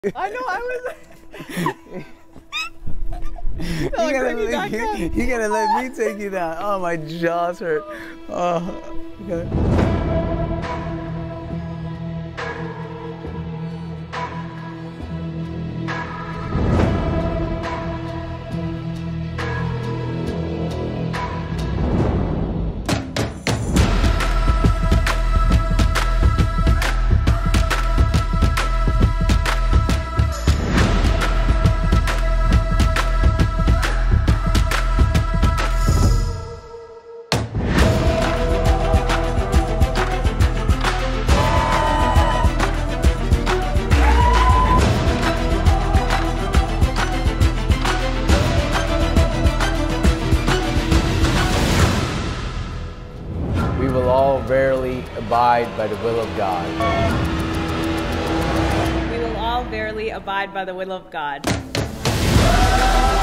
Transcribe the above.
I know, I was. You gotta let me take you down. Oh, my jaws hurt. Oh, okay. We will all verily abide by the will of God. We will all verily abide by the will of God.